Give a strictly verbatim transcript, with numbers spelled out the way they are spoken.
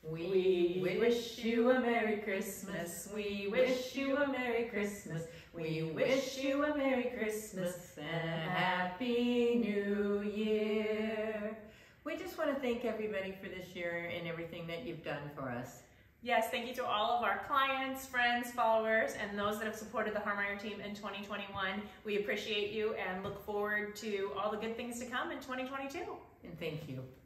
We wish you a Merry Christmas. We wish you a Merry Christmas. We wish you a Merry Christmas and a Happy New Year. We just want to thank everybody for this year and everything that you've done for us. Yes, thank you to all of our clients, friends, followers, and those that have supported the Harmeyer team in twenty twenty-one. We appreciate you and look forward to all the good things to come in twenty twenty-two. And thank you.